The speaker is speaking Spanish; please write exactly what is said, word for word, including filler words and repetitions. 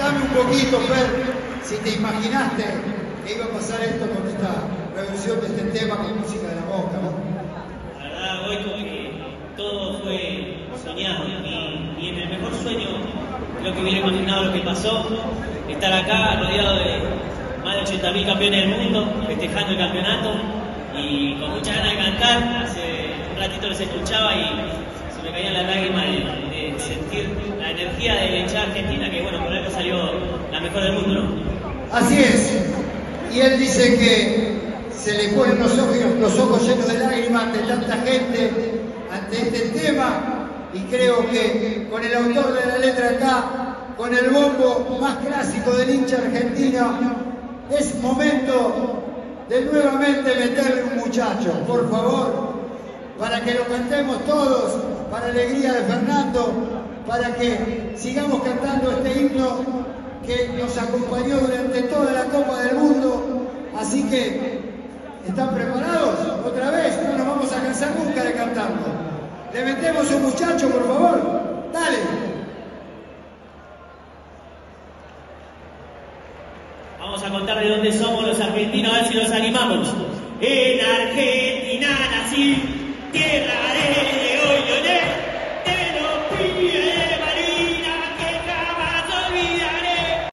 Contame un poquito, Fer, si te imaginaste que iba a pasar esto con esta reversión de este tema con música de la Boca, ¿no? La verdad, hoy como que todo fue soñado y, y en el mejor sueño lo que hubiera imaginado lo que pasó, estar acá rodeado de más de ochenta mil campeones del mundo, festejando el campeonato y con muchas ganas de cantar. Hace un ratito los escuchaba y se me caían las lágrimas de, de sentir la energía de la hinchada argentina, que bueno, por algo salió la mejor del mundo, ¿no? Así es. Y él dice que se le ponen los ojos, los ojos llenos de lágrimas ante tanta gente, ante este tema, y creo que con el autor de la letra acá, con el bombo más clásico del hincha argentino, es momento de nuevamente meterle un muchacho, por favor, para que lo cantemos todos, para alegría de Fernando, para que sigamos cantando este himno que nos acompañó durante toda la Copa del Mundo. Así que, ¿están preparados? ¿Otra vez? No nos vamos a cansar nunca de cantarlo. Le metemos un muchacho, por favor. Dale. Vamos a contar de dónde somos los argentinos, a ver si nos animamos. En Argentina nací.